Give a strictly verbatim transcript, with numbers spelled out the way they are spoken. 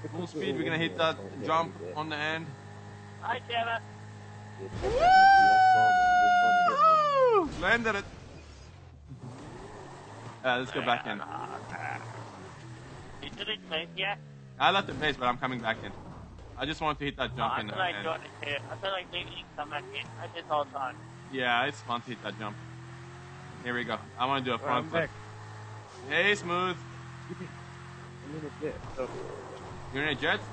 Full speed, we're gonna hit that jump on the end. Hi, Jenna. Woo! Landed it. Uh, let's go back in. You did it, mate, yeah? I left the base, but I'm coming back in. I just wanted to hit that Oh, jump I in feel the like end. doing it too. I feel like leaving you come back in. I did all the time. Yeah, it's fun to hit that jump. Here we go. I want to do a Well, front I'm flip. back. Hey, Smooth. I'm in a jet. So You're in a jet?